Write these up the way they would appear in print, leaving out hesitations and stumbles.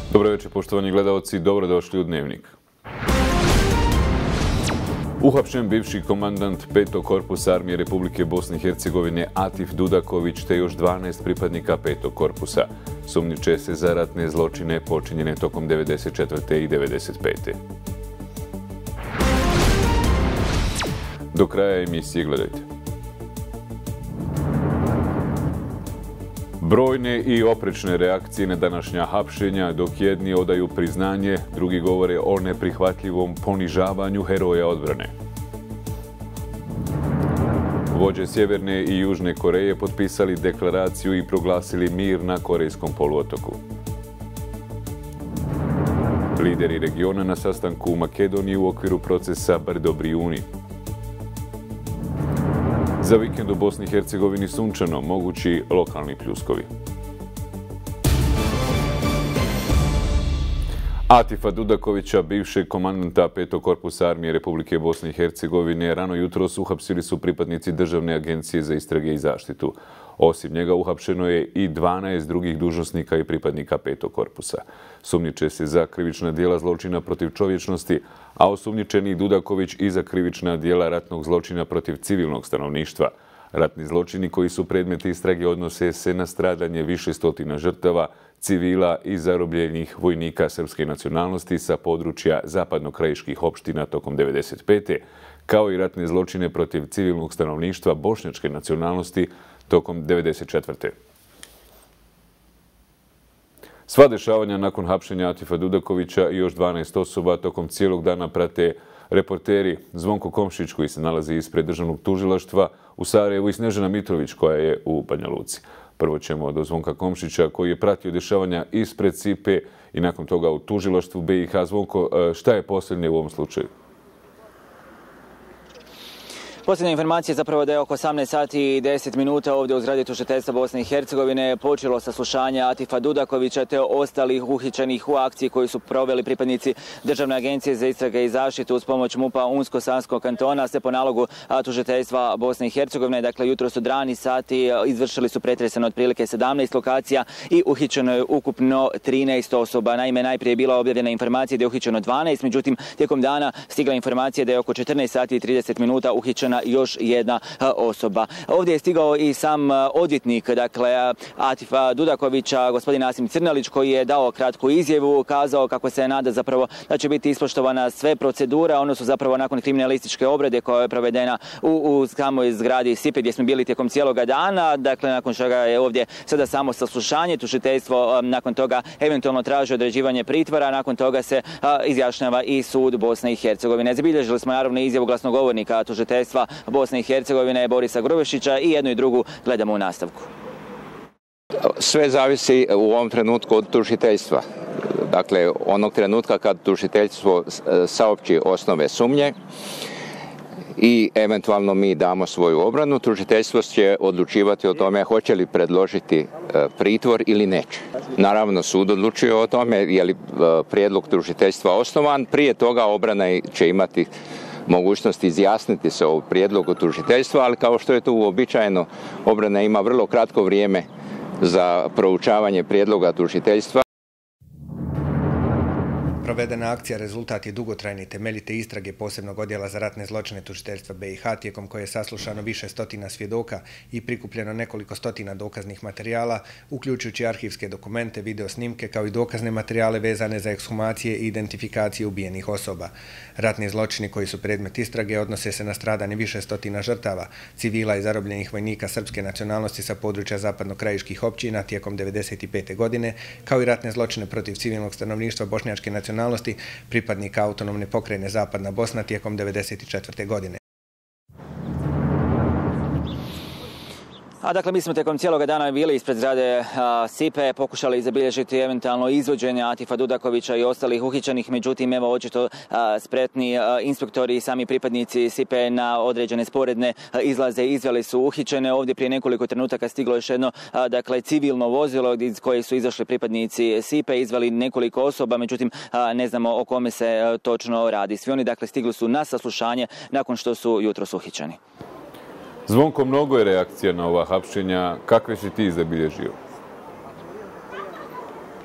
Dobro večer, poštovani gledalci, dobrodošli u Dnevnik. Uhapšen bivši komandant 5. korpusa Armije Republike Bosne i Hercegovine Atif Dudaković te još 12 pripadnika 5. korpusa. Sumnjiče se za ratne zločine počinjene tokom 1994. i 1995. Do kraja emisije gledajte. Brojne i oprečne reakcije na današnja hapšenja, dok jedni odaju priznanje, drugi govore o neprihvatljivom ponižavanju heroja odbrane. Vođe Sjeverne i Južne Koreje potpisali deklaraciju i proglasili mir na Korejskom poluotoku. Lideri regiona na sastanku u Makedoniji u okviru procesa Brdo-Brijuni. Za vikend u Bosni i Hercegovini sunčano, mogući lokalni pljuskovi. Atifa Dudakovića, bivšeg komandanta 5. korpusa Armije Republike Bosne i Hercegovine, rano jutros uhapsili su pripadnici Državne agencije za istrage i zaštitu. Osim njega uhapšeno je i 12 drugih dužnosnika i pripadnika 5. korpusa. Sumnjiče se za krivična djela zločina protiv čovječnosti, a osumnjičeni Dudaković i za krivična djela ratnog zločina protiv civilnog stanovništva. Ratni zločini koji su predmet istrage odnose se na stradanje više stotina žrtava, civila i zarobljenih vojnika srpske nacionalnosti sa područja zapadno-krajiških opština tokom 1995. kao i ratne zločine protiv civilnog stanovništva bošnjačke nacionalnosti tokom 1994. Sva dešavanja nakon hapšenja Atifa Dudakovića i još 12 osoba tokom cijelog dana prate reporteri Zvonko Komšić koji se nalazi ispred Državnog tužilaštva u Sarajevu i Snežana Mitrović koja je u Banja Luci. Prvo ćemo do Zvonka Komšića koji je pratio dešavanja ispred SIPE i nakon toga u tužilaštvu BiH. Zvonko, šta je posljednje u ovom slučaju? Posljednja informacija je zapravo da je oko 18 sati i 10 minuta ovdje u zgradi tužiteljstva Bosne i Hercegovine počelo saslušanje Atifa Dudakovića te ostalih uhićenih u akciji koju su proveli pripadnici Državne agencije za istrage i zaštitu uz pomoć MUP-a Unsko-Sanskog kantona, sve po nalogu tužiteljstva Bosne i Hercegovine. Dakle, jutros od ranih sati izvršili su pretreseno otprilike 17 lokacija i uhićeno je ukupno 13 osoba. Naime, najprije je bila objavljena informacija da je uhićeno 12, međutim, tijekom dana stigla informacija da je oko 14 sati i 30 minuta uhićena još jedna osoba. Ovdje je stigao i sam odvjetnik, dakle, Atifa Dudakovića, gospodin Asim Crnelić, koji je dao kratku izjavu, kazao kako se nada zapravo da će biti ispoštovana sve procedure, ono su zapravo nakon kriminalističke obrade koja je provedena u samoj zgradi SIPE gdje smo bili tijekom cijeloga dana, dakle, nakon čega je ovdje sada samo saslušanje, tužiteljstvo nakon toga eventualno traži određivanje pritvora, nakon toga se izjašnjava i sud Bosne i Hercegovine. Zabilježili smo naravno izjavu glasnogovornika tužiteljstva Bosne i Hercegovine Borisa Grubešića i jednu i drugu gledamo u nastavku. Sve zavisi u ovom trenutku od tužiteljstva. Dakle, onog trenutka kad tužiteljstvo saopći osnove sumnje i eventualno mi damo svoju obranu, tužiteljstvo će odlučivati o tome hoće li predložiti pritvor ili neće. Naravno, sud odlučuje o tome je li prijedlog tužiteljstva osnovan. Prije toga obrana će imati mogućnost izjasniti se o prijedlogu tužiteljstva, ali kao što je to uobičajeno, obrana ima vrlo kratko vrijeme za proučavanje prijedloga tužiteljstva. Provedena akcija rezultat je dugotrajne i temeljite istrage posebnog odjela za ratne zločine tužiteljstva BiH, tijekom koje je saslušano više stotina svjedoka i prikupljeno nekoliko stotina dokaznih materijala, uključujući arhivske dokumente, video snimke kao i dokazne materijale vezane za ekshumacije i identifikacije ubijenih osoba. Ratni zločini koji su predmet istrage odnose se na stradanje više stotina žrtava, civila i zarobljenih vojnika srpske nacionalnosti sa područja zapadno-krajiških općina tijekom 1995. godine, kao i ratne zločine protiv civilnog stanovništva bošnjačke nacionalnosti pripadnika autonomne pokrajine Zapadna Bosna tijekom 1994. godine. Dakle, mi smo tijekom cijeloga dana bili ispred zgrade SIPE, pokušali zabilježiti eventualno izvođenje Atifa Dudakovića i ostalih uhićenih, međutim, evo očito spretni inspektori i sami pripadnici SIPE na određene sporedne izlaze izveli su uhićene. Ovdje prije nekoliko trenutaka stiglo još jedno, dakle, civilno vozilo iz koje su izašli pripadnici SIPE, izveli nekoliko osoba, međutim, ne znamo o kome se točno radi. Svi oni, dakle, stigli su na saslušanje nakon što su jutros uhićeni. Zvonko, mnogo je reakcija na ova hapšenja. Kakve si ti zabilježio?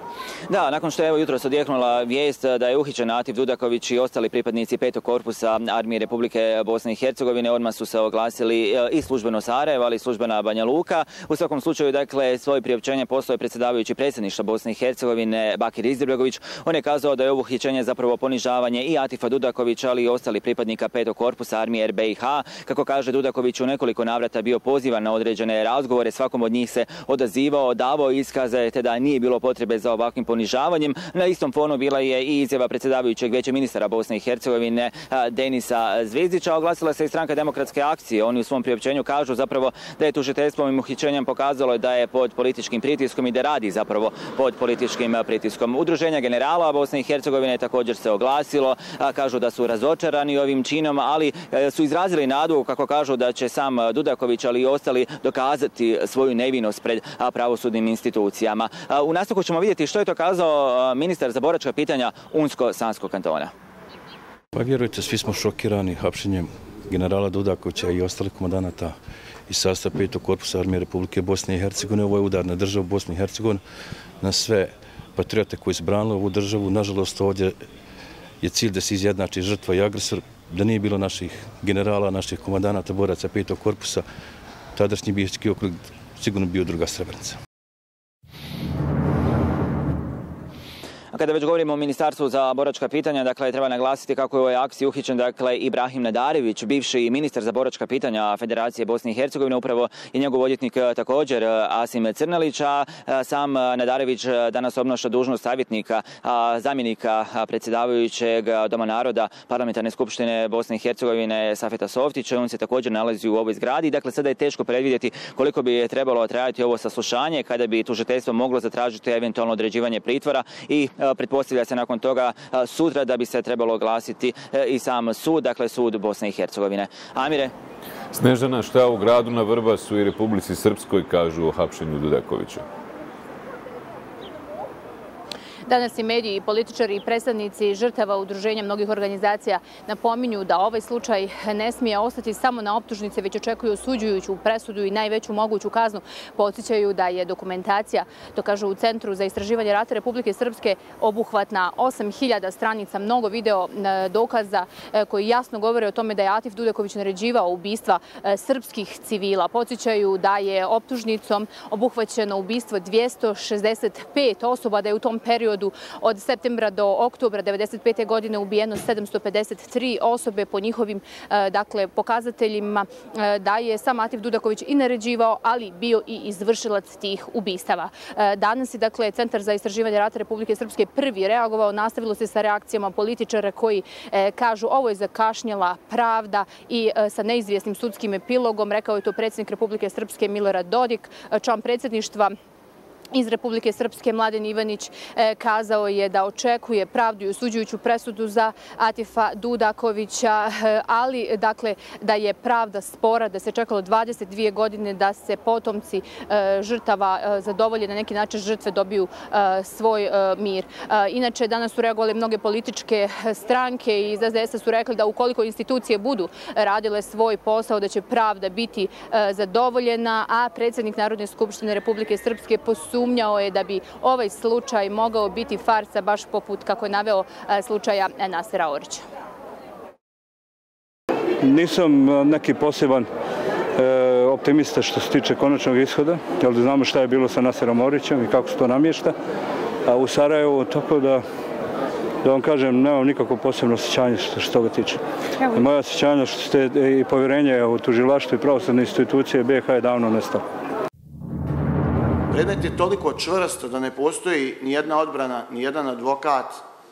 Da, nakon što je jutros odjeknula vijest da je uhićen Atif Dudaković i ostali pripadnici 5. korpusa Armije Republike Bosne i Hercegovine, odmah su se oglasili i službeno Sarajevo, ali i službena Banja Luka. U svakom slučaju, dakle, svoje priopćenje poslao je predsjedavajući predsjedništva Bosne i Hercegovine Bakir Izetbegović. On je kazao da je ovo uhićenje zapravo ponižavanje i Atifa Dudakovića, ali i ostalih pripadnika 5. korpusa Armije BiH. Kako kaže Dudaković, u nekoliko navrata bio pozivan na određene razgovore, svakom od njih se odazivao, davao iskaze, te da nije bilo potrebe za ovakvim ponižavanjem. Na istom fonu bila je i izjava predsjedavajućeg Vijeća ministara Bosne i Hercegovine Denisa Zvizdića. Oglasila se i stranka Demokratske akcije. Oni u svom priopćenju kažu zapravo da je tužiteljstvom i uhićenjem pokazalo da je pod političkim pritiskom i da radi zapravo pod političkim pritiskom. Udruženja generala Bosne i Hercegovine također se oglasilo. Kažu da su razočarani ovim činom, ali su izrazili nadu, kako kažu, da će sam Dudaković, ali i ostali dokazati svoju nevinost pred pravosudnim institucijama. U nastavku ćemo vidjeti što je to kazao ministar za boračka pitanja Unsko-Sanskog kantona. Pa vjerujte, svi smo šokirani hapšenjem generala Dudakovića i ostalih komandanata iz sastava 5. korpusa Armije Republike Bosne i Hercegovine. Ovo je udar na državu Bosne i Hercegovine, na sve patriote koji su branili ovu državu. Nažalost, ovdje je cilj da se izjednači žrtva i agresor. Da nije bilo naših generala, naših komandanata, boraca 5. korpusa, tadašnji Bijeljski okrug sigurno bio druga Srebrenica. Kada već govorimo o Ministarstvu za boračka pitanja, dakle, treba naglasiti kako je u ovoj akciji uhićen, dakle, Ibrahim Nadarević, bivši ministar za boračka pitanja Federacije Bosne i Hercegovine, upravo i njegov odvjetnik također Asim Crnelić, a sam Nadarević danas obnaša dužnost savjetnika, zamjenika predsjedavajućeg Doma naroda Parlamentarne skupštine Bosne i Hercegovine Safeta Softića. On se također nalazi u ovoj zgradi. Dakle, sada je teško predvidjeti koliko bi trebalo trajati ovo saslušanje, kada bi tužiteljstvo moglo zatražiti eventualno određivanje pritvora i pretpostavlja se nakon toga sutra da bi se trebalo oglasiti i sam sud, dakle sud Bosne i Hercegovine. Amire? Snežana, šta u gradu na Vrbasu i Republici Srpskoj kažu o hapšenju Dudakovića? Danas i mediji, političari i predstavnici žrtava udruženja mnogih organizacija napominju da ovaj slučaj ne smije ostati samo na optužnice, već očekuju osuđujuću presudu i najveću moguću kaznu. Podsjećaju da je dokumentacija, to kažu u Centru za istraživanje rata Republike Srpske, obuhvatna 8000 stranica, mnogo video dokaza koji jasno govore o tome da je Atif Dudaković naređivao ubistva srpskih civila. Podsjećaju da je optužnicom obuhvaćeno ubistvo 265 osoba, da je u tom periodu od septembra do oktobra 1995. godine ubijeno 753 osobe. Po njihovim pokazateljima da je sam Atif Dudaković i naređivao, ali bio i izvršilac tih ubistava. Danas je Centar za istraživanje rata Republike Srpske prvi reagovao. Nastavilo se sa reakcijama političara koji kažu ovo je zakašnjela pravda i sa neizvjesnim sudskim epilogom. Rekao je to predsjednik Republike Srpske Milorad Dodik, član predsjedništva iz Republike Srpske Mladen Ivanić kazao je da očekuje pravdu i osuđujuću presudu za Atifa Dudakovića, ali da je pravda spora, da se čekalo 22 godine da se potomci žrtava zadovolje, na neki način žrtve dobiju svoj mir. Inače, danas su reagovale mnoge političke stranke i iz SDS-a su rekli da ukoliko institucije budu radile svoj posao, da će pravda biti zadovoljena, a predsjednik Narodne skupštine Republike Srpske sumnjao je da bi ovaj slučaj mogao biti farsa, baš poput, kako je naveo, slučaja Nasera Orića. Nisam neki poseban optimista što se tiče konačnog ishoda, jer znamo šta je bilo sa Naserom Orićem i kako se to namješta u Sarajevu, tako da vam kažem, nemam nikakvo posebno osjećanje što se toga tiče. Moje osjećanje i povjerenje u tužilaštvo i pravosudne institucije BiH je davno nestalo. Predmet je toliko čvrst da ne postoji ni jedna odbrana, ni jedan advokat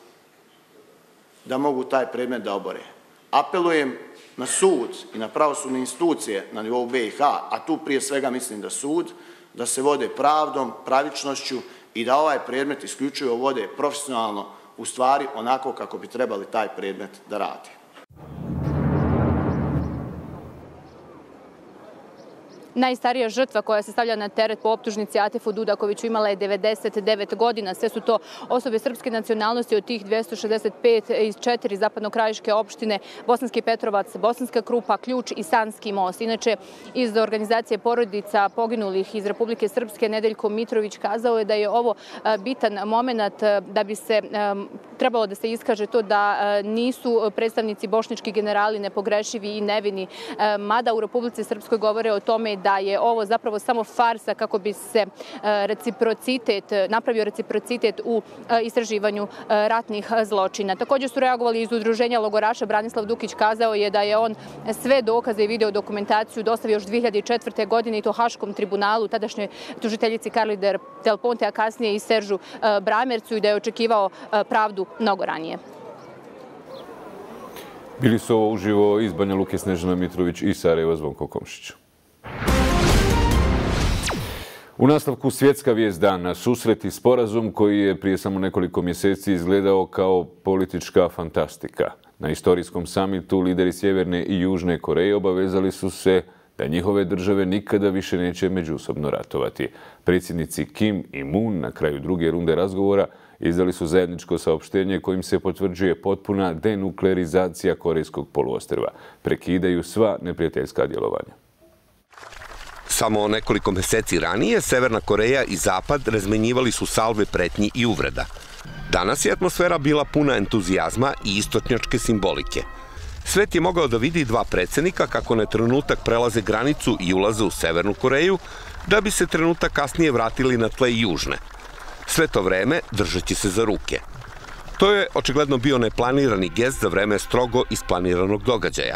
da mogu taj predmet da obore. Apelujem na sud i na pravosudne institucije na nivou BiH, a tu prije svega mislim da sud, da se vode pravdom, pravičnošću i da ovaj predmet isključivo vode profesionalno, u stvari onako kako bi trebali taj predmet da rade. Najstarija žrtva koja se stavlja na teret po optužnici Atifu Dudakoviću imala je 99 godina. Sve su to osobe srpske nacionalnosti, od tih 265 iz 4 zapadnokrajiške opštine: Bosanski Petrovac, Bosanska Krupa, Ključ i Sanski most. Inače, iz organizacije porodica poginulih iz Republike Srpske Nedeljko Mitrović kazao je da je ovo bitan moment da bi se trebalo da se iskaže to da nisu predstavnici bošnjački generali nepogrešivi i nevini, mada u Republici Srpskoj govore o tome da je ovo zapravo samo farsa kako bi se napravio reciprocitet u istraživanju ratnih zločina. Također su reagovali iz udruženja logoraša. Branislav Dukić kazao je da je on sve dokaze i video dokumentaciju dostavio još 2004. godine i to Haškom tribunalu, tadašnjoj tužiteljici Carli Del Ponte, a kasnije i Seržu Bramercu, i da je očekivao pravdu mnogo ranije. Bili su ovo uživo iz Banja Luke Snežana Mitrović i Sarajeva Zvonko Komšić. U nastavku svjetska vijest dana, susret i sporazum koji je prije samo nekoliko mjeseci izgledao kao politička fantastika. Na istorijskom samitu lideri Sjeverne i Južne Koreje obavezali su se da njihove države nikada više neće međusobno ratovati. Predsjednici Kim i Moon na kraju druge runde razgovora izdali su zajedničko saopštenje kojim se potvrđuje potpuna denuklearizacija Korejskog poluostrva. Prekidaju sva neprijateljska djelovanja. Samo nekoliko mjeseci ranije Severna Koreja i Zapad razmenjivali su salve pretnji i uvreda. Danas je atmosfera bila puna entuzijazma i istočnjačke simbolike. Svet je mogao da vidi dva predsjednika kako na trenutak prelaze granicu i ulaze u Severnu Koreju, da bi se trenutak kasnije vratili na tle Južne. Sve to vreme držeći se za ruke. To je očigledno bio neplanirani gest za vreme strogo isplaniranog događaja.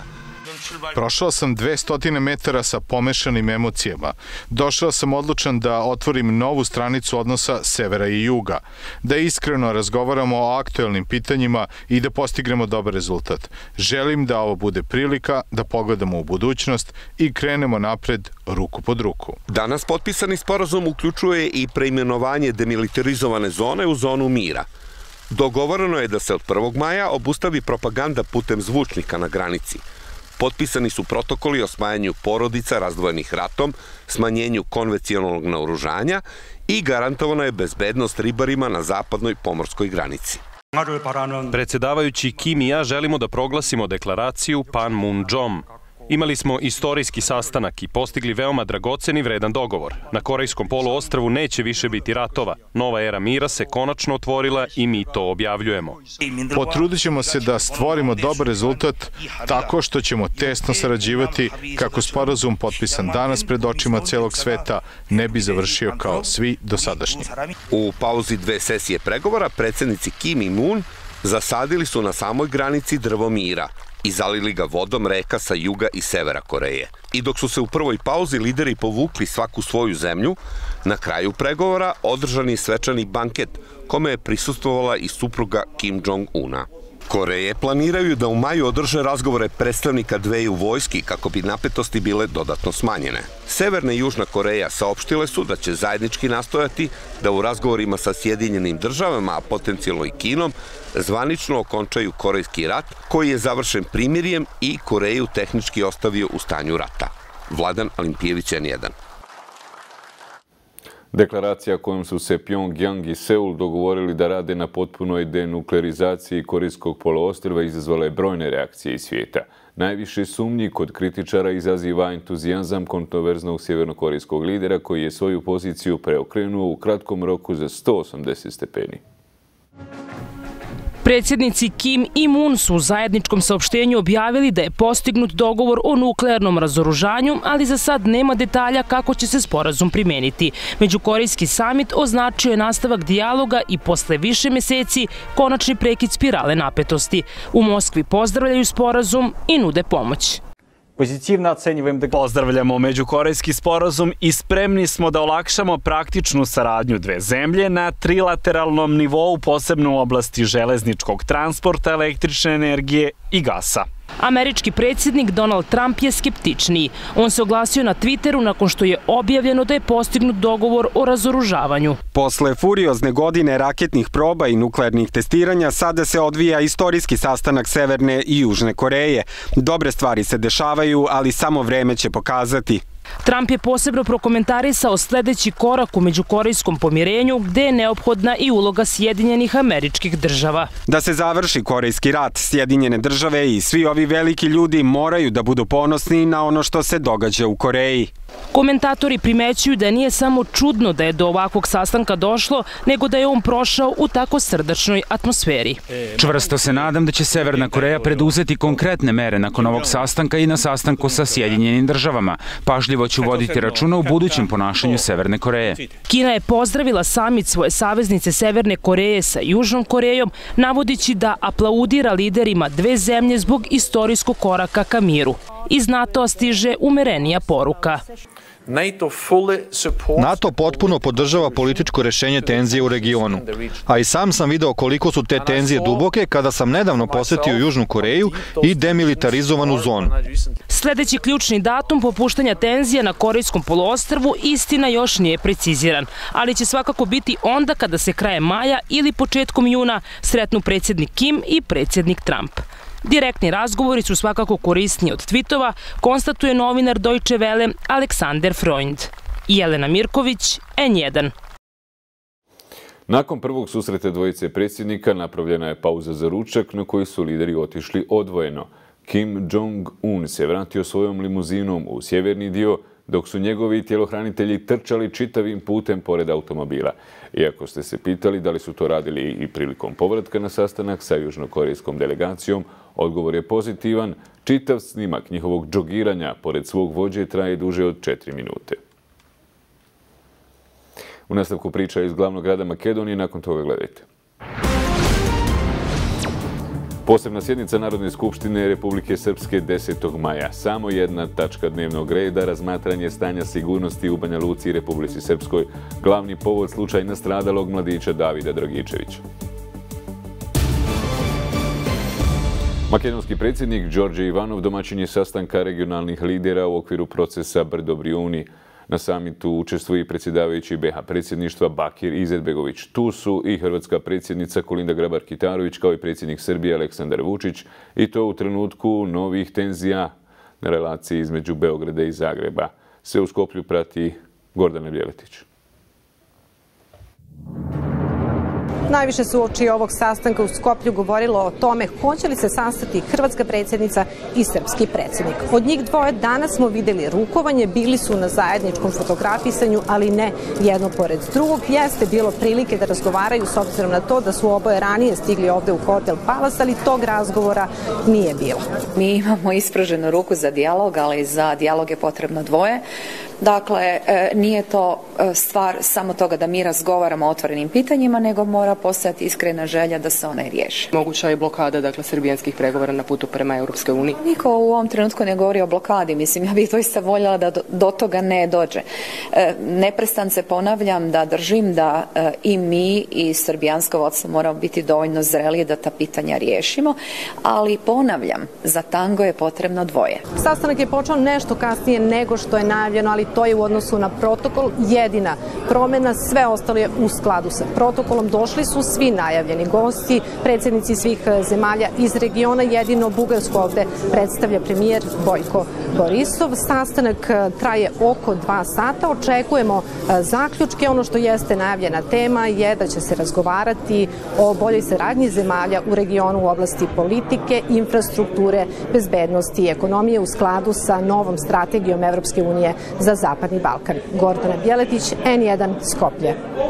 Prošao sam 200 metara sa pomešanim emocijama. Došao sam odlučan da otvorim novu stranicu odnosa severa i juga, da iskreno razgovaramo o aktuelnim pitanjima i da postignemo dobar rezultat. Želim da ovo bude prilika da pogledamo u budućnost i krenemo napred ruku pod ruku. Danas potpisani sporazum uključuje i preimenovanje demilitarizovane zone u zonu mira. Dogovoreno je da se od 1. maja obustavi propaganda putem zvučnika na granici. Potpisani su protokoli o spajanju porodica razdvojenih ratom, smanjenju konvencionalnog naoružanja i garantovana je bezbednost ribarima na zapadnoj pomorskoj granici. Predsjedavajući Kim i ja želimo da proglasimo deklaraciju Panmunjom. Imali smo istorijski sastanak i postigli veoma dragocen i vredan dogovor. Na Korejskom poluostrvu neće više biti ratova. Nova era mira se konačno otvorila i mi to objavljujemo. Potrudit ćemo se da stvorimo dobar rezultat tako što ćemo tesno sarađivati kako sporazum potpisan danas pred očima celog sveta ne bi završio kao svi dosadašnji. U pauzi 2 sesije pregovora predsjednici Kim i Moon zasadili su na samoj granici drvo mira i zalili ga vodom reka sa juga i severa Koreje. I dok su se u prvoj pauzi lideri povukli svaku svoju zemlju, na kraju pregovora održan je svečani banket kome je prisustvovala i supruga Kim Jong-una. Koreje planiraju da u maju održe razgovore predstavnika dveju vojski kako bi napetosti bile dodatno smanjene. Severna i Južna Koreja saopštile su da će zajednički nastojati da u razgovorima sa Sjedinjenim državama, a potencijalno i Kinom, zvanično okončaju Korejski rat koji je završen primirjem i Koreju tehnički ostavio u stanju rata. Vladan Alimpijević, N1. Deklaracija kojom su se Pjongjang i Seul dogovorili da rade na potpunoj denuklearizaciji Korejskog poluostrva izazvala je brojne reakcije iz svijeta. Najviše sumnji kod kritičara izaziva entuzijazam kontroverznog sjevernokorejskog lidera koji je svoju poziciju preokrenuo u kratkom roku za 180 stepeni. Predsjednici Kim i Moon su u zajedničkom saopštenju objavili da je postignut dogovor o nuklearnom razoružanju, ali za sad nema detalja kako će se sporazum primeniti. Međukorejski samit označio je nastavak dijaloga i posle više mjeseci konačni prekid spirale napetosti. U Moskvi pozdravljaju sporazum i nude pomoć. Pozdravljamo međukorejski sporazum i spremni smo da olakšamo praktičnu saradnju dve zemlje na trilateralnom nivou, posebno u oblasti železničkog transporta, električne energije i gasa. Američki predsjednik Donald Trump je skeptičniji. On se oglasio na Twitteru nakon što je objavljeno da je postignut dogovor o razoružavanju. Posle furiozne godine raketnih proba i nuklearnih testiranja, sada se odvija istorijski sastanak Severne i Južne Koreje. Dobre stvari se dešavaju, ali samo vreme će pokazati, Trump je posebno prokomentarisao sledeći korak u međukorejskom pomirenju, gde je neophodna i uloga Sjedinjenih Američkih Država. Da se završi korejski rat, Sjedinjene Države i svi ovi veliki ljudi moraju da budu ponosni na ono što se događa u Koreji. Komentatori primećuju da nije samo čudno da je do ovakvog sastanka došlo, nego da je on prošao u tako srdačnoj atmosferi. Čvrsto se nadam da će Severna Koreja preduzeti konkretne mere nakon ovog sastanka i na sastanku sa Sjedinjenim Državama. Pažljivo ću voditi računa u budućem ponašanju Severne Koreje. Kina je pozdravila samit svoje saveznice Severne Koreje sa Južnom Korejom, navodići da aplaudira liderima dve zemlje zbog istorijskog koraka ka miru. Iz NATO-a stiže umerenija poruka. NATO potpuno podržava političko rešenje tenzije u regionu, a i sam sam video koliko su te tenzije duboke kada sam nedavno posetio Južnu Koreju i demilitarizovanu zonu. Sledeći ključni datum popuštanja tenzija na Korejskom poluostrvu istina još nije preciziran, ali će svakako biti onda kada se krajem maja ili početkom juna sretnu predsjednik Kim i predsjednik Trump. Direktni razgovori su svakako korisniji od tvitova, konstatuje novinar Deutsche Welle Aleksander Freund. Jelena Mirković, N1. Nakon prvog susreta dvojice predsjednika napravljena je pauza za ručak na koji su lideri otišli odvojeno. Kim Jong-un se vratio svojom limuzinom u sjeverni dio, dok su njegovi tjelohranitelji trčali čitavim putem pored automobila. Iako ste se pitali da li su to radili i prilikom povratka na sastanak sa južnokorejskom delegacijom, odgovor je pozitivan. Čitav snimak njihovog džogiranja pored svog vođe traje duže od 4 minute. U nastavku priča iz glavnog grada Makedonije, nakon toga gledajte. Posebna sjednica Narodne skupštine Republike Srpske 10. maja. Samo jedna tačka dnevnog reda, razmatranje stanja sigurnosti u Banja Luci i Republici Srpskoj. Glavni povod slučaj nastradalog mladića Davida Dragičevića. Makedonski predsjednik Đorđe Ivanov domaćin je sastanka regionalnih lidera u okviru procesa Brdo-Brijuni. Na samitu učestvuje i predsjedavajući BiH predsjedništva Bakir Izetbegović. Tu su i hrvatska predsjednica Kolinda Grabar-Kitarović kao i predsjednik Srbije Aleksandar Vučić, i to u trenutku novih tenzija na relaciji između Beograda i Zagreba. Sve u Skoplju prati Gordana Bjeletić. Najviše su uoči ovog sastanka u Skoplju govorilo o tome hoće li se sastati hrvatska predsjednica i srpski predsjednik. Od njih dvoje danas smo vidjeli rukovanje, bili su na zajedničkom fotografisanju, ali ne jedno pored drugog. Jeste bilo prilike da razgovaraju s obzirom na to da su oboje ranije stigli ovde u hotel Palace, ali tog razgovora nije bilo. Mi imamo ispraženu ruku za dijalog, ali za dijalog je potrebno dvoje. Dakle, nije to stvar samo toga da mi razgovaramo o otvorenim pitanjima, nego mora postojati iskrena želja da se one riješi. Moguća je blokada, dakle, srbijanskih pregovora na putu prema Europskoj uniji? Niko u ovom trenutku ne govori o blokadi. Mislim, ja bih doista voljela da do toga ne dođe. Neprestance ponavljam da držim da i mi i srbijansko vodstvo moramo biti dovoljno zreli da ta pitanja riješimo, ali ponavljam, za tango je potrebno dvoje. Sastanak je počeo nešto kasnije nego što je najavljeno, ali to je u odnosu na protokol jedina promjena, sve ostalo je u skladu sa protokolom. Došli su svi najavljeni gosti, predsjednici svih zemalja iz regiona, jedino Bugarsku ovde predstavlja premijer Bojko Borisov. Sastanak traje oko 2 sata, očekujemo zaključke. Ono što jeste najavljena tema je da će se razgovarati o boljoj saradnji zemalja u regionu u oblasti politike, infrastrukture, bezbednosti i ekonomije u skladu sa novom strategijom Evropske unije za Zapadni Balkan. Gordana Bjeletić, N1, Skoplje.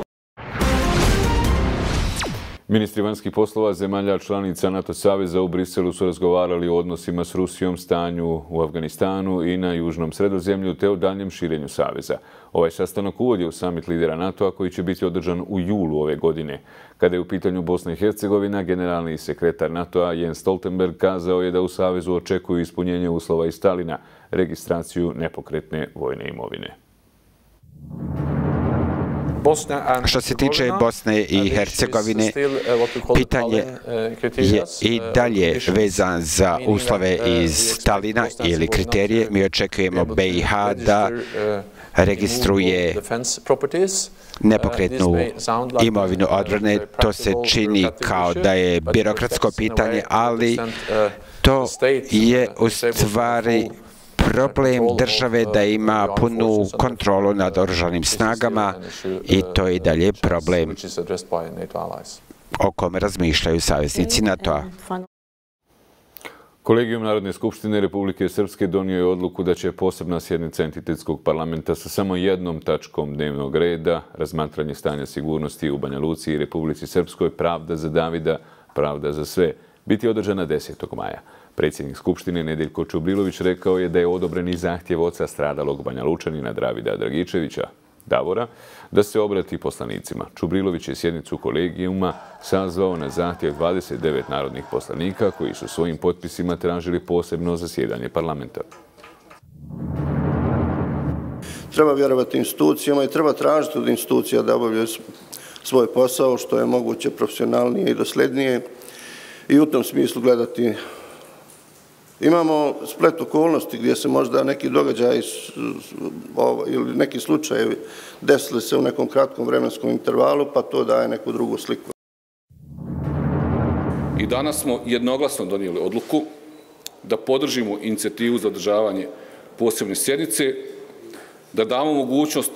Ministri vanjskih poslova zemalja članica NATO saveza u Briselu su razgovarali o odnosima s Rusijom, stanju u Afganistanu i na Južnom Sredozemlju te o daljem širenju saveza. Ovaj sastanak uvodi u samit lidera NATO-a koji će biti održan u julu ove godine. Kada je u pitanju Bosna i Hercegovina, generalni sekretar NATO-a Jens Stoltenberg kazao je da u savezu očekuju ispunjenje uslova iz Stalina, registraciju nepokretne vojne imovine. Što se tiče Bosne i Hercegovine, pitanje je i dalje vezan za uslove iz Stalina ili kriterije. Mi očekujemo BiH da registruje nepokretnu imovinu odbrane. To se čini kao da je birokratsko pitanje, ali to je u stvari problem države da ima punu kontrolu nad oružanim snagama i to je i dalje problem o kome razmišljaju saveznici NATO-a. Kolegijum Narodne skupštine Republike Srpske donio je odluku da će posebna sjednica Entitetskog parlamenta sa samo jednom tačkom dnevnog reda, razmatranje stanja sigurnosti u Banja Luci i Republici Srpskoj, pravda za Davida, pravda za sve, biti održana 10. maja. Predsjednik Skupštine Nedeljko Čubrilović rekao je da je odobren i zahtjev oca stradalog Banja Lučanina Davida Dragičevića, Davora, da se obrati poslanicima. Čubrilović je sjednicu kolegijuma sazvao na zahtjev 29 narodnih poslanika koji su svojim potpisima tražili posebno zasjedanje parlamenta. Treba vjerovati institucijama i treba tražiti od institucija da obavljaju svoj posao što je moguće profesionalnije i doslednije i u tom smislu gledati. Imamo splet okolnosti gdje se možda neki događaj ili neki slučajevi desili se u nekom kratkom vremenskom intervalu, pa to daje neku drugu sliku. I danas smo jednoglasno donijeli odluku da podržimo inicijativu za održavanje posebne sjednice, da damo mogućnost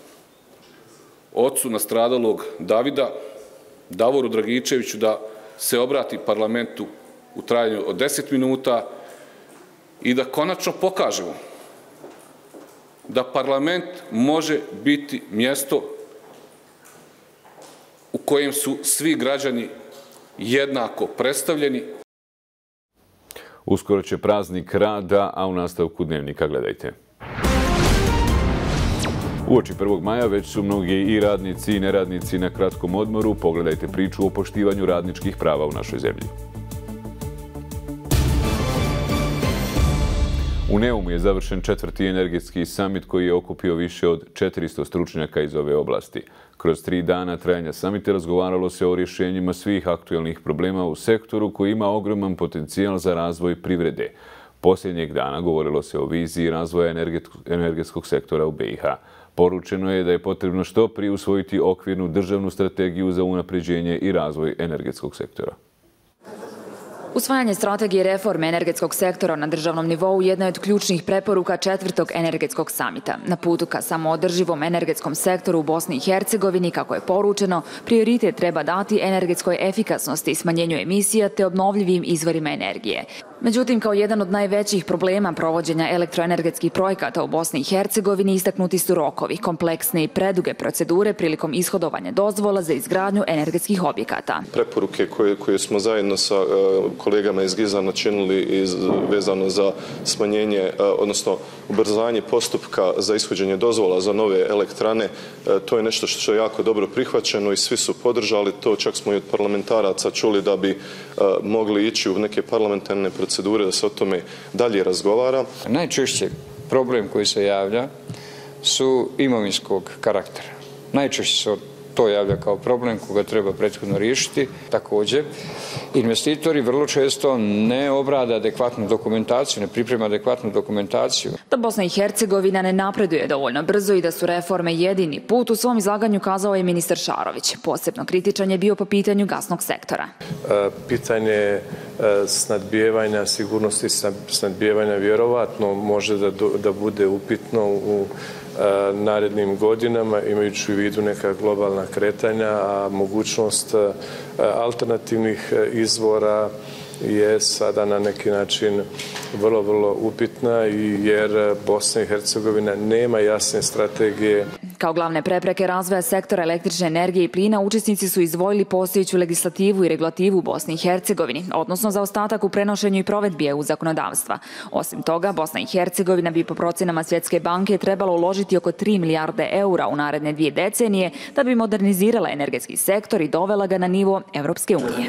ocu nastradalog Davida, Davoru Dragičeviću, da se obrati parlamentu u trajanju od 10 minuta i da konačno pokažemo da parlament može biti mjesto u kojem su svi građani jednako predstavljeni. Uskoro će praznik rada, a u nastavku dnevnika gledajte. Uoči 1. maja već su mnogi i radnici i neradnici na kratkom odmoru. Pogledajte priču o poštivanju radničkih prava u našoj zemlji. U Neumu je završen 4. energetski samit koji je okupio više od 400 stručnjaka iz ove oblasti. Kroz 3 dana trajanja samita razgovaralo se o rješenjima svih aktuelnih problema u sektoru koji ima ogroman potencijal za razvoj privrede. Posljednjeg dana govorilo se o viziji razvoja energetskog sektora u BiH. Poručeno je da je potrebno što prije usvojiti okvirnu državnu strategiju za unapređenje i razvoj energetskog sektora. Usvajanje strategije reforme energetskog sektora na državnom nivou jedna je od ključnih preporuka 4. energetskog samita. Na putu ka samoodrživom energetskom sektoru u Bosni i Hercegovini, kako je poručeno, prioritet treba dati energetskoj efikasnosti i smanjenju emisija te obnovljivim izvorima energije. Međutim, kao jedan od najvećih problema provođenja elektroenergetskih projekata u Bosni i Hercegovini istaknuti su rokovi, kompleksne i preduge procedure prilikom ishodovanja dozvola za izgradnju energetskih objekata. Preporuke koje smo zajedno sa kolegama iz GIZ-a načinili vezano za smanjenje, odnosno ubrzanje postupka za ishođenje dozvola za nove elektrane, to je nešto što je jako dobro prihvaćeno i svi su podržali to. Čak smo i od parlamentaraca čuli da bi mogli ići u neke parlamentarne procedure da se o tome dalje razgovara. Najčešće problem koji se javlja su imovinskog karaktera. Najčešće se to javlja kao problem koga treba prethodno riješiti. Također, investitori vrlo često ne obrade adekvatnu dokumentaciju, ne priprema adekvatnu dokumentaciju. Da Bosna i Hercegovina ne napreduje dovoljno brzo i da su reforme jedini put, u svom izlaganju kazao je ministar Šarović. Posebno kritičan je bio po pitanju gasnog sektora. Pitanje snadbijevanja, sigurnosti snadbijevanja vjerovatno može da bude upitno u narednim godinama, imajući u vidu neka globalna kretanja, a mogućnost alternativnih izvora je sada na neki način vrlo upitna jer Bosna i Hercegovina nema jasne strategije. Kao glavne prepreke razvoja sektora električne energije i plina učesnici su izdvojili postojeću legislativu i regulativu u Bosni i Hercegovini, odnosno za ostatak u prenošenju i provedbi EU zakonodavstva. Osim toga, Bosna i Hercegovina bi po procenama Svjetske banke trebalo uložiti oko 3 milijarde eura u naredne 2 decenije da bi modernizirala energetski sektor i dovela ga na nivo Evropske unije.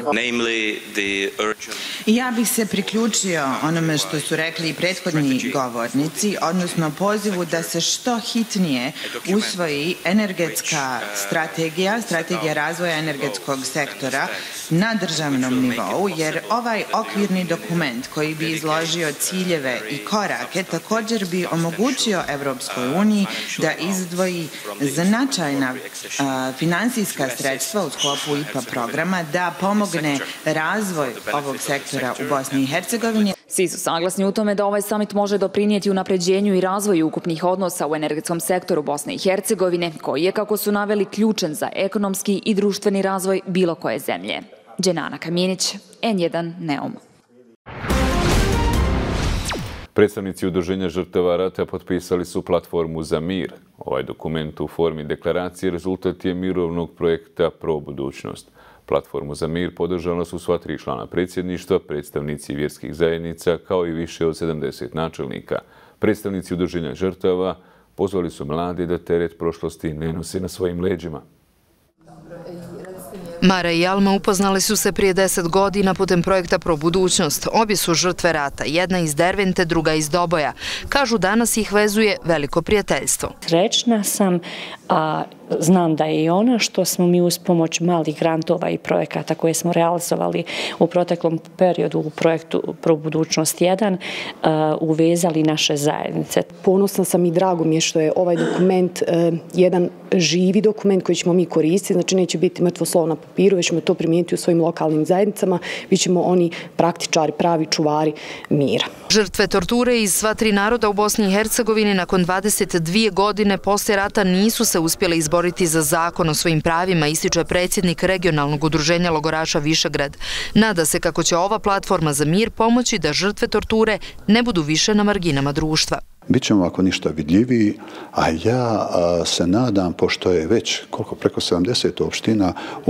Ja bih se priključio onome što su rekli i prethodni govornici, odnosno pozivu da se što hitnije usvoji energetska strategija razvoja energetskog sektora na državnom nivou, jer ovaj okvirni dokument koji bi izložio ciljeve i korake također bi omogućio Evropskoj uniji da izdvoji značajna finansijska sredstva u sklopu IPA programa, da pomogne razvoj ovog sektora u Bosni i Hercegovini. Svi su saglasni u tome da ovaj samit može doprinijeti unapređenju i razvoju ukupnih odnosa u energetskom sektoru Bosne i Hercegovine, koji je, kako su naveli, ključan za ekonomski i društveni razvoj bilo koje zemlje. Dženana Kaminić, N1 Neum. Predstavnici Udruženja žrtava rata potpisali su platformu za mir. Ovaj dokument u formi deklaracije rezultat je mirovnog projekta Pro budućnost. Platformu za mir podržala su sva 3 člana predsjedništva, predstavnici vjerskih zajednica, kao i više od 70 načelnika. Predstavnici Udruženja žrtava pozvali su mlade da teret prošlosti ne nose na svojim leđima. Mara i Alma upoznali su se prije 10 godina putem projekta Pro budućnost. Obje su žrtve rata, jedna iz Dervente, druga iz Doboja. Kažu, danas ih vezuje veliko prijateljstvo. Srećna sam, a znam da je i ona, što smo mi uz pomoć malih grantova i projekata koje smo realizovali u proteklom periodu u projektu Pro budućnost 1 uvezali naše zajednice. Ponosna sam i drago mi je što je ovaj dokument jedan živi dokument koji ćemo mi koristiti, znači neće biti mrtvo slovo na papiru, već ćemo to primijeniti u svojim lokalnim zajednicama, bit ćemo oni praktičari, pravi čuvari mira. Žrtve torture iz sva 3 naroda u Bosni i Hercegovini nakon 22 godine poslije rata nisu se uspjeli izboriti za zakon o svojim pravima, ističe predsjednik regionalnog udruženja logoraša Višegrad. Nada se kako će ova platforma za mir pomoći da žrtve torture ne budu više na marginama društva. Bićemo ako ništa vidljiviji, a ja se nadam, pošto je već preko 70 opština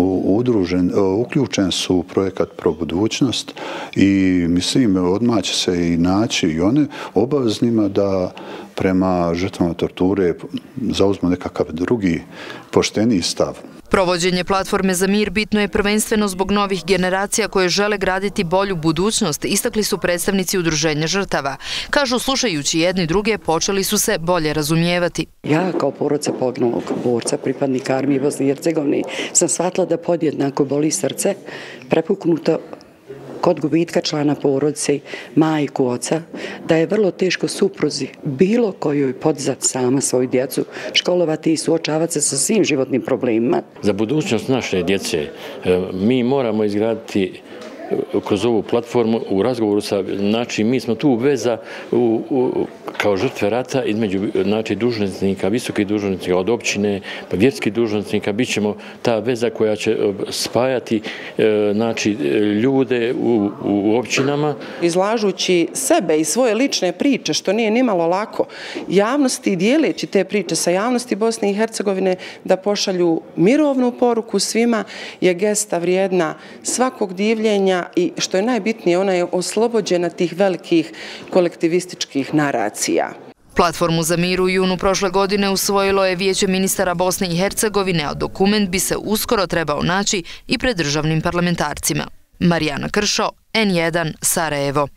uključen su u projekat Pro budućnost i mislim odmah će se i naći i one obaveznima da prema žrtvama torture zauzmu nekakav drugi pošteniji stav. Provođenje platforme za mir bitno je prvenstveno zbog novih generacija koje žele graditi bolju budućnost, istakli su predstavnici Udruženja žrtava. Kažu, slušajući jedni druge, počeli su se bolje razumijevati. Ja kao porodica poginulog borca, pripadnika armije Bosne i Hercegovine, sam shvatila da podjednako boli srce, prepuknuto kod gubitka člana porodice, majku, oca, da je vrlo teško supruzi bilo kojoj podizati sama svoju djecu, školovati i suočavati se sa svim životnim problemima. Za budućnost naše djece mi moramo izgraditi kroz ovu platformu u razgovoru sa, znači mi smo tu veza kao žrtve rata između dužnosnika, visokih dužnosnika od općine, pa vjerskih dužnosnika, bit ćemo ta veza koja će spajati ljude u općinama. Izlažući sebe i svoje lične priče, što nije nimalo lako, javnosti, dijeleći te priče sa javnosti Bosne i Hercegovine da pošalju mirovnu poruku svima, je gesta vrijedna svakog divljenja i što je najbitnije, ona je oslobođena tih velikih kolektivističkih naracija. Platformu za mir u junu prošle godine usvojilo je Vijeće ministara Bosne i Hercegovine, a dokument bi se uskoro trebao naći i pred državnim parlamentarcima. Marijana Kršo, N1, Sarajevo.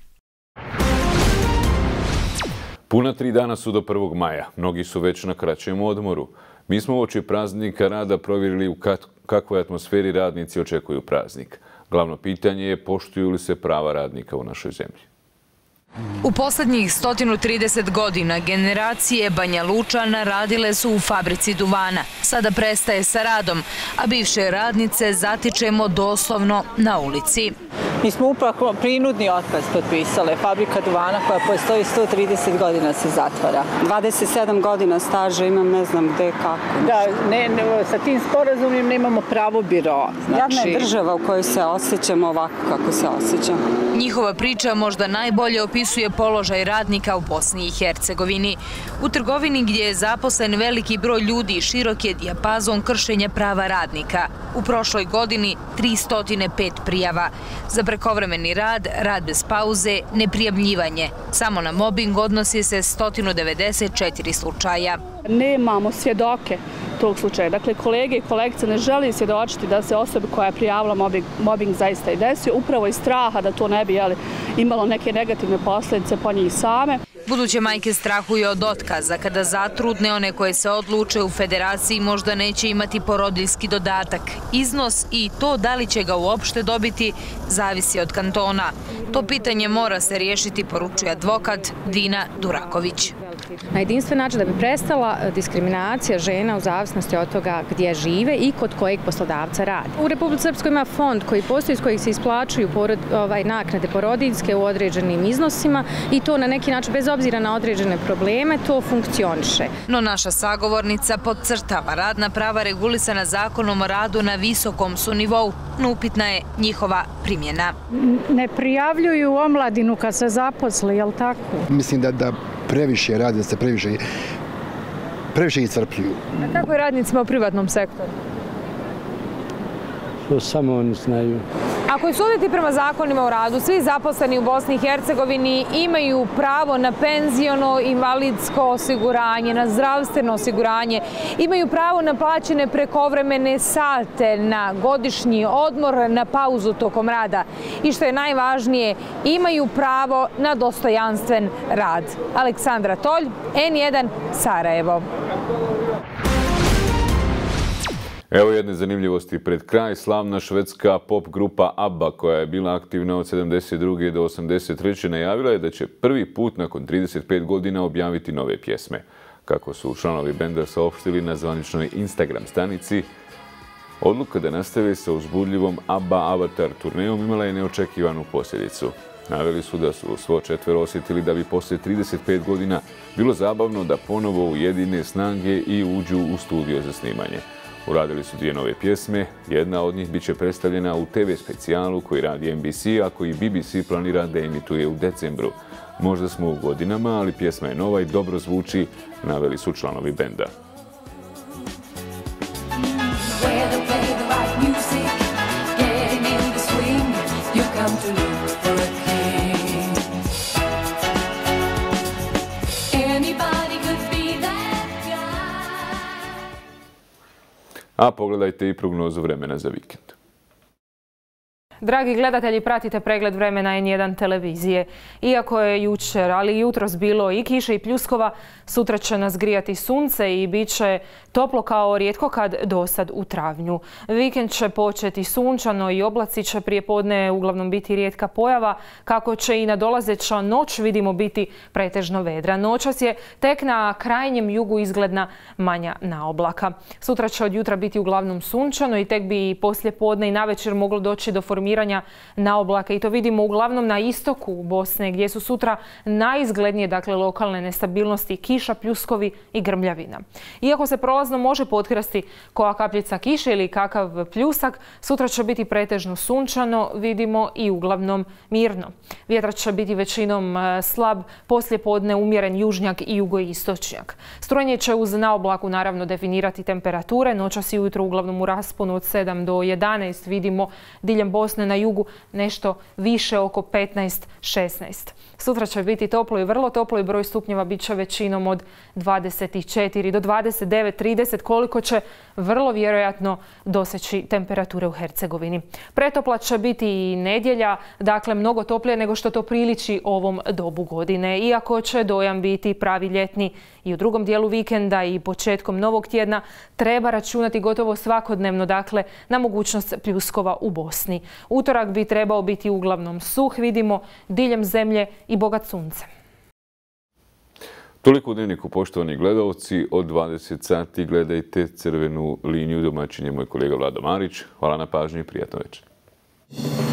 Puna 3 dana su do 1. maja. Mnogi su već na kraćem odmoru. Mi smo uoči praznika rada provjerili u kakvoj atmosferi radnici očekuju praznik. Glavno pitanje je poštuju li se prava radnika u našoj zemlji. U posljednjih 130 godina generacije Banja Lučana radile su u fabrici duvana. Sada prestaje sa radom, a bivše radnice zatičemo doslovno na ulici. Mi smo upravo prinudni otkaz potpisale. Fabrika duvana koja postoji 130 godina se zatvara. 27 godina staža imam, ne znam gde, kako. Da, sa tim sporazumom nemamo pravo biro. Jadna je država u kojoj se osjećamo ovako kako se osjećam. Njihova priča možda najbolje opisuje položaj radnika u Bosni i Hercegovini. U trgovini gdje je zaposlen veliki broj ljudi, širok je dijapazon kršenja prava radnika. U prošloj godini 305 prijava. Za prekovremeni rad, rad bez pauze, neprijavljivanje. Samo na mobing odnosi se 194 slučaja. Nemamo svjedoke tog slučaja. Dakle, kolege i kolegice ne želi svjedočiti da se osoba koja je prijavila mobing zaista i desio, upravo iz straha da to ne bi imalo neke negativne posljedice po njih same. Buduće majke strahuju od otkaza kada zatrudne, one koje se odluče u federaciji možda neće imati porodiljski dodatak. Iznos i to da li će ga uopšte dobiti zavisi od kantona. To pitanje mora se riješiti, poručuje advokat Dina Duraković. riješiti na jedinstven način da bi prestala diskriminacija žena u zavisnosti od toga gdje žive i kod kojeg poslodavca rade. U Republici Srpskoj ima fond koji postoji iz kojeg se isplaćuju naknade porodiljske u određenim iznosima i to na neki način, bez obzira na određene probleme, to funkcioniše. No naša sagovornica podcrtava radna prava regulisana Zakonom o radu na visokom su nivou, no upitna je njihova primjena. Ne prijavljuju omladinu kad se zaposli, je li tako? Mislim da previše radi, da se previše iscrpljuju. A kako je radnicima u privatnom sektoru? To samo oni znaju. Ako je suditi prema zakonima o radu, svi zaposleni u Bosni i Hercegovini imaju pravo na penziono, invalidsko osiguranje, na zdravstveno osiguranje, imaju pravo na plaćene prekovremene sate, na godišnji odmor, na pauzu tokom rada i što je najvažnije, imaju pravo na dostojanstven rad. Aleksandra Tolj, N1, Sarajevo. Evo jedne zanimljivosti pred kraj. Slavna švedska pop grupa ABBA, koja je bila aktivna od 72. do 83. najavila je da će prvi put nakon 35 godina objaviti nove pjesme. Kako su članovi benda saopštili na zvaničnoj Instagram stranici, odluka da nastave sa uzbudljivom ABBA Avatar turnejom imala je neočekivanu posljedicu. Naveli su da su svo četvero osjetili da bi poslije 35 godina bilo zabavno da ponovo ujedine snage i uđu u studio za snimanje. Uradili su dvije nove pjesme, jedna od njih biće predstavljena u TV specijalu koji radi NBC, a koji BBC planira da emituje u decembru. Možda smo u godinama, ali pjesma je nova i dobro zvuči, naveli su članovi benda. A pogledajte i prognozu vremena za vikend. Dragi gledatelji, pratite pregled vremena N1 televizije. Iako je jučer, ali i jutros bilo i kiše i pljuskova, sutra će nas grijati sunce i bit će toplo kao rijetko kad dosad u travnju. Vikend će početi sunčano i oblaci će prije podne uglavnom biti rijetka pojava, kako će i nadolazeća noć vidimo biti pretežno vedra. Noćas je tek na krajnjem jugu izgledna manja naoblaka. Sutra će od jutra biti uglavnom sunčano i tek bi poslije podne i navečer moglo doći do formiranja naoblaka i to vidimo uglavnom na istoku Bosne gdje su sutra najizglednije dakle lokalne nestabilnosti, kiša, pljuskovi i grmljavina. Iako se prolazno može potkrasti koja kapljica kiše ili kakav pljusak, sutra će biti pretežno sunčano, vidimo i uglavnom mirno. Vjetar će biti većinom slab, poslije podne umjeren južnjak i jugoistočnjak. Strujanje će uz naoblaku naravno definirati temperature, noćas i ujutro uglavnom u rasponu od 7 do 11 vidimo diljem Bosne na jugu nešto više oko 15-16. Sutra će biti toplo i vrlo toplo i broj stupnjeva bit će većinom od 24 do 29-30 koliko će vrlo vjerojatno doseći temperature u Hercegovini. Pretopla će biti i nedjelja, dakle mnogo toplije nego što to priliči ovom dobu godine. Iako će dojam biti pravi ljetni i u drugom dijelu vikenda i početkom novog tjedna treba računati gotovo svakodnevno dakle na mogućnost pljuskova u Bosni. Utorak bi trebao biti uglavnom suh, vidimo diljem zemlje i bogat suncem. Toliko u Dnevniku, poštovani gledalci. Od 20 sati gledajte Crvenu liniju, domaćin je moj kolega Vlado Marić. Hvala na pažnji i prijatno večer.